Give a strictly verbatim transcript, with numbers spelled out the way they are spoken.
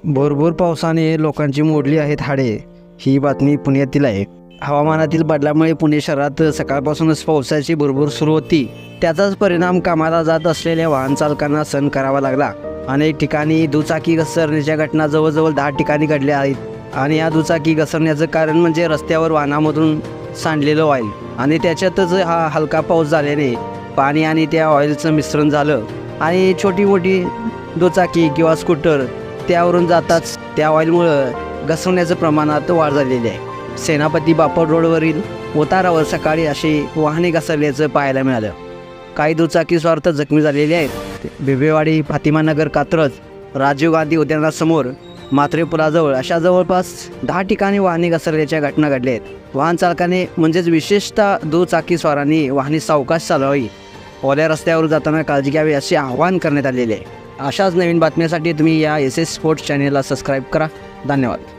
भरपूर पावसाने लोकांची मोडली आहेत हाडे, ही बातमी पुण्यातील आहे। हवामानातील बदलामुळे पुणे शहरात सकाळपासूनच पावसाची भरपूर सुरू होती। त्याचाच परिणाम कामाला जात असलेल्या वाहन चालकांना सहन करावा लागला। अनेक ठिकाणी दुचाकी घसरण्याच्या घटना जवळजवळ दहा ठिकाणी घडल्या आहेत आणि या दुचाकी घसरण्याचं कारण म्हणजे रस्त्यावर वाहनामधून सांडलेलं ऑइल आणि त्याच्यातच हा हलका पाऊस झाल्याने पाणी आणि त्या ऑइलचं मिश्रण झालं आणि छोटी मोठी दुचाकी किंवा स्कूटर त्यावरून जाताच त्या ऑइलमुळं घसरण्याचं प्रमाणात वाढ झालेली आहे। सेनापती बापट रोडवरील उतारावर सकाळी अशी वाहने घसरल्याचं पाहायला मिळालं। काही दुचाकी स्वार्थ जखमी झालेले आहेत। बिबेवाडी, फातिमानगर, कात्रज, राजीव गांधी उद्यानासमोर, म्हात्रे पुलाजवळ अशा जवळपास दहा ठिकाणी वाहने घसरल्याच्या घटना घडल्या आहेत। वाहन चालकाने म्हणजेच विशेषतः दुचाकी स्वारांनी वाहने सावकाश चालवावी, ओल्या रस्त्यावर जाताना काळजी घ्यावी असे आवाहन करण्यात आलेले आहे। अशाच नवीन बातम्यांसाठी तुम्ही या एस एस स्पोर्ट्स चॅनेलला सबस्क्राईब करा। धन्यवाद।